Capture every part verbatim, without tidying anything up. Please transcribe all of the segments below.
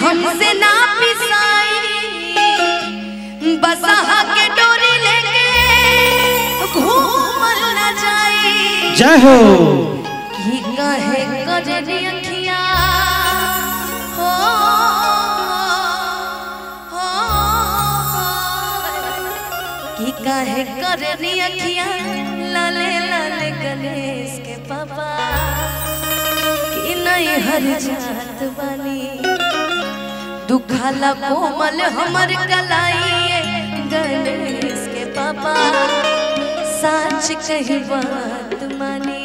हमसे ना पिसाई बसहा के डोरी लेके घूमल न जाई। जय हो कि कहे कजरी अखिया हो हो कि कहे करनी अखिया लाले लाले गणेश के पापा कि नहीं हर जात बानी दुखाला कोमल हमर कलाई गणेश के पापा सच कही बात मानी।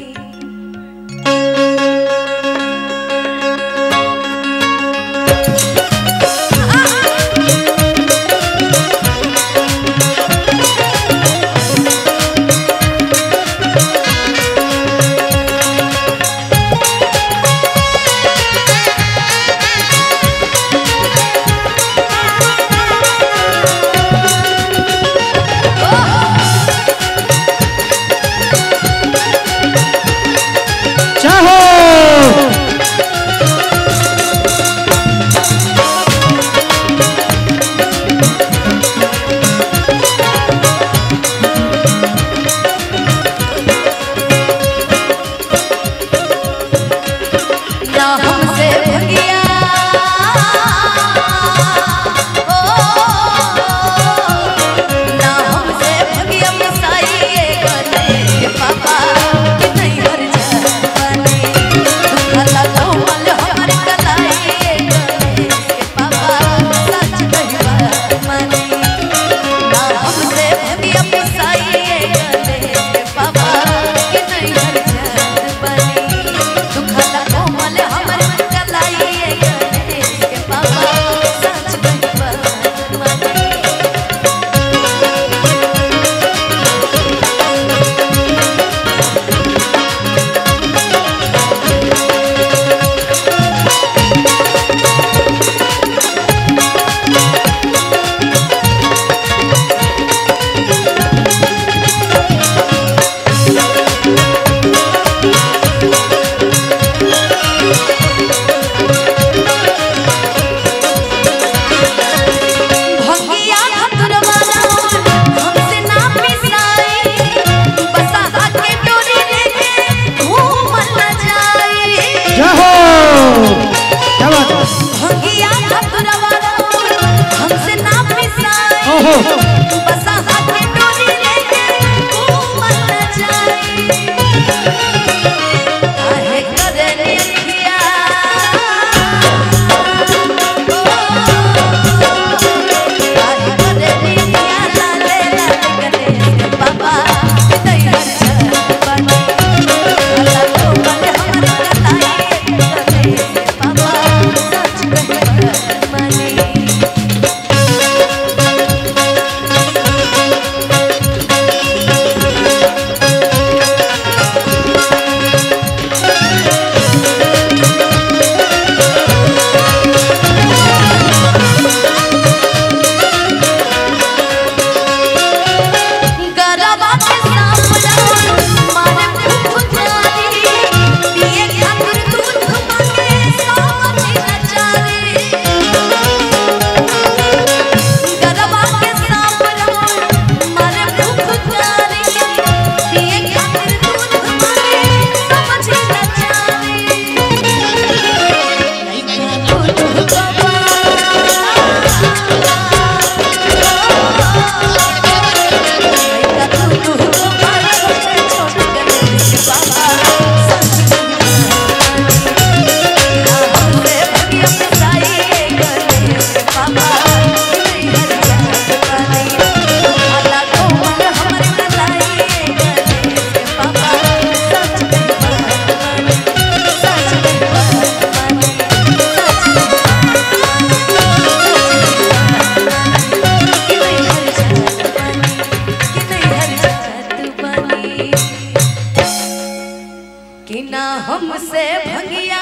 हमसे भंगिया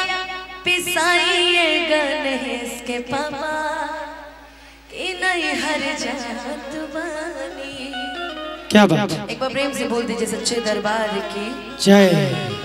पिसाइए गणेश के पापा कि नहीं हर जात बानी। क्या बात, एक बार प्रेम से बोल दीजिए सच्चे दरबार की जय।